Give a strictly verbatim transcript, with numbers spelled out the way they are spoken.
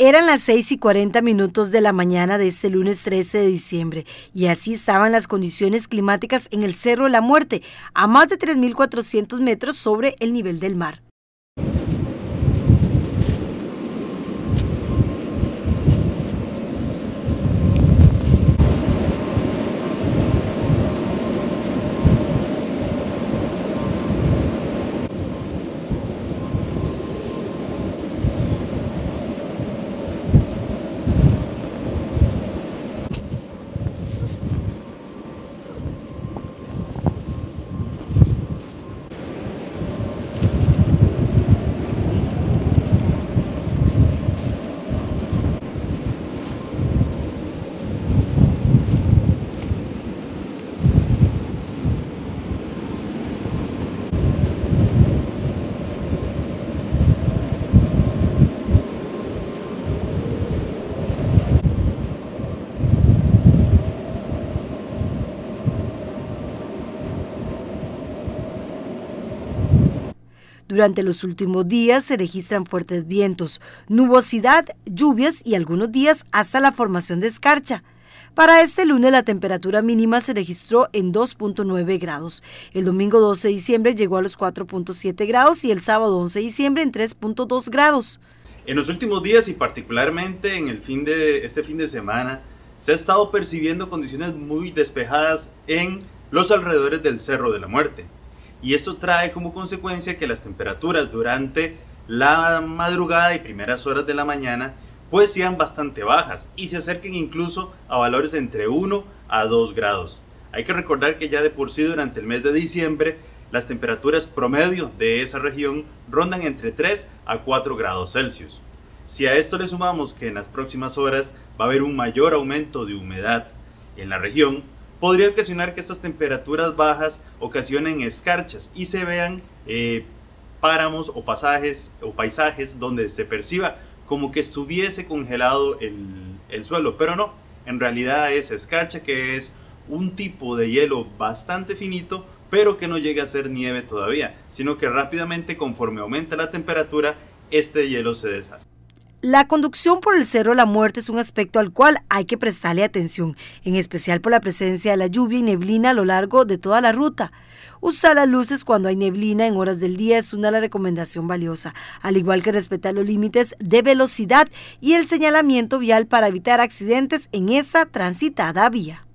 Eran las seis y cuarenta minutos de la mañana de este lunes trece de diciembre y así estaban las condiciones climáticas en el Cerro de la Muerte, a más de tres mil cuatrocientos metros sobre el nivel del mar. Durante los últimos días se registran fuertes vientos, nubosidad, lluvias y algunos días hasta la formación de escarcha. Para este lunes la temperatura mínima se registró en dos punto nueve grados. El domingo doce de diciembre llegó a los cuatro punto siete grados y el sábado once de diciembre en tres punto dos grados. En los últimos días y particularmente en el fin de este fin de semana se ha estado percibiendo condiciones muy despejadas en los alrededores del Cerro de la Muerte. Y esto trae como consecuencia que las temperaturas durante la madrugada y primeras horas de la mañana pues sean bastante bajas y se acerquen incluso a valores entre uno a dos grados. Hay que recordar que ya de por sí durante el mes de diciembre las temperaturas promedio de esa región rondan entre tres a cuatro grados Celsius. Si a esto le sumamos que en las próximas horas va a haber un mayor aumento de humedad en la región, podría ocasionar que estas temperaturas bajas ocasionen escarchas y se vean eh, páramos o pasajes o paisajes donde se perciba como que estuviese congelado el, el suelo, pero no, en realidad es escarcha, que es un tipo de hielo bastante finito, pero que no llega a ser nieve todavía, sino que rápidamente conforme aumenta la temperatura, este hielo se deshace. La conducción por el Cerro de la Muerte es un aspecto al cual hay que prestarle atención, en especial por la presencia de la lluvia y neblina a lo largo de toda la ruta. Usar las luces cuando hay neblina en horas del día es una recomendación valiosa, al igual que respetar los límites de velocidad y el señalamiento vial para evitar accidentes en esa transitada vía.